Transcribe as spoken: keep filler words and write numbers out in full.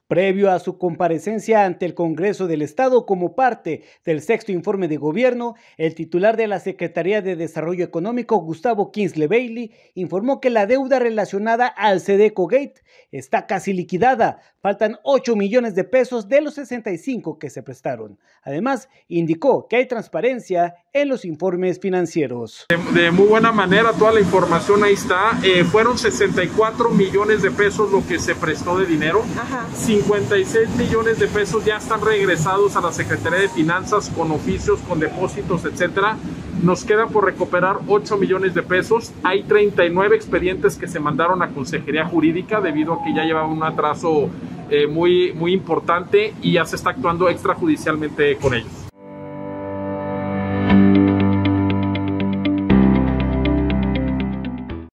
Previo a su comparecencia ante el Congreso del Estado como parte del sexto informe de gobierno, el titular de la Secretaría de Desarrollo Económico, Gustavo Kingsley Bailey, informó que la deuda relacionada al Sedeco Gate está casi liquidada. Faltan ocho millones de pesos de los sesenta y cinco que se prestaron. Además, indicó que hay transparencia en los informes financieros. De, de muy buena manera, toda la información ahí está. Eh, fueron sesenta y cuatro millones de pesos lo que se prestó de dinero. Ajá. cincuenta y seis millones de pesos ya están regresados a la Secretaría de Finanzas con oficios, con depósitos, etcétera. Nos quedan por recuperar ocho millones de pesos. Hay treinta y nueve expedientes que se mandaron a Consejería Jurídica debido a que ya llevaba un atraso eh, muy, muy importante y ya se está actuando extrajudicialmente con ellos.